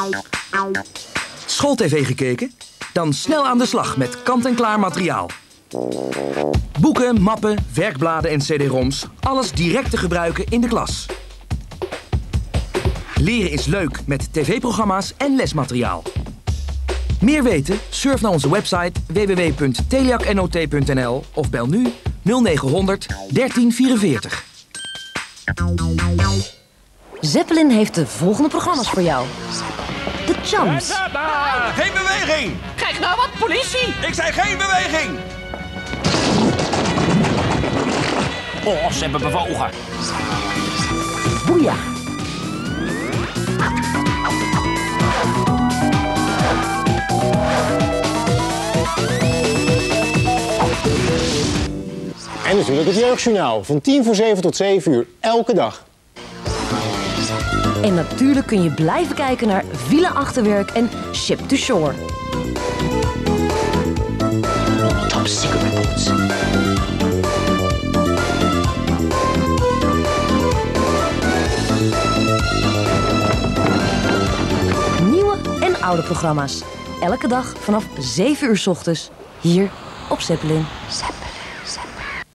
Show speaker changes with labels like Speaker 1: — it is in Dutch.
Speaker 1: Schooltv gekeken? Dan snel aan de slag met kant-en-klaar materiaal. Boeken, mappen, werkbladen en cd-roms. Alles direct te gebruiken in de klas. Leren is leuk met tv-programma's en lesmateriaal. Meer weten? Surf naar onze website www.teliaknot.nl of bel nu 0900 1344.
Speaker 2: Zeppelin heeft de volgende programma's voor jou. De Chums.
Speaker 3: Geen beweging!
Speaker 4: Krijg nou wat, politie!
Speaker 3: Ik zei geen beweging!
Speaker 4: Oh, ze hebben bewogen.
Speaker 2: Boeia.
Speaker 5: En natuurlijk het Jeugdjournaal van 6:50 tot 7 uur, elke dag.
Speaker 2: En natuurlijk kun je blijven kijken naar Villa Achterwerk en Ship to Shore.
Speaker 4: Top Secret Reports.
Speaker 2: Nieuwe en oude programma's. Elke dag vanaf 7 uur 's ochtends. Hier op Zeppelin.